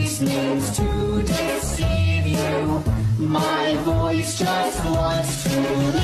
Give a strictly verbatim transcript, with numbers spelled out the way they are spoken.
voice means to deceive you. My voice just wants to leave